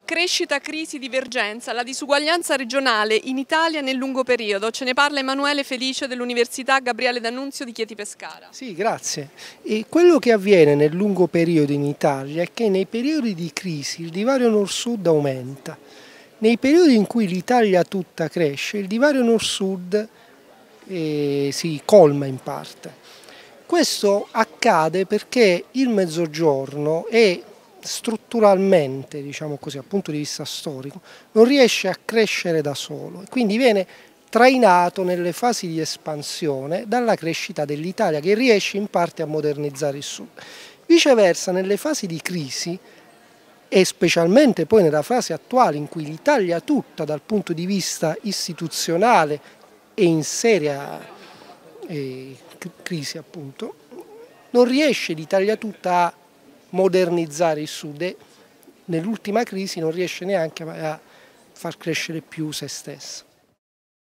Crescita, crisi, divergenza, la disuguaglianza regionale in Italia nel lungo periodo. Ce ne parla Emanuele Felice dell'Università Gabriele D'Annunzio di Chieti Pescara. Sì, grazie. E quello che avviene nel lungo periodo in Italia è che nei periodi di crisi il divario nord-sud aumenta. Nei periodi in cui l'Italia tutta cresce, il divario nord-sud si colma in parte. Questo accade perché il Mezzogiorno è strutturalmente, diciamo così, dal punto di vista storico, non riesce a crescere da solo e quindi viene trainato nelle fasi di espansione dalla crescita dell'Italia, che riesce in parte a modernizzare il Sud. Viceversa, nelle fasi di crisi e specialmente poi nella fase attuale in cui l'Italia tutta dal punto di vista istituzionale è in seria crisi, appunto, non riesce l'Italia tutta a modernizzare il Sud e nell'ultima crisi non riesce neanche a far crescere più se stessa.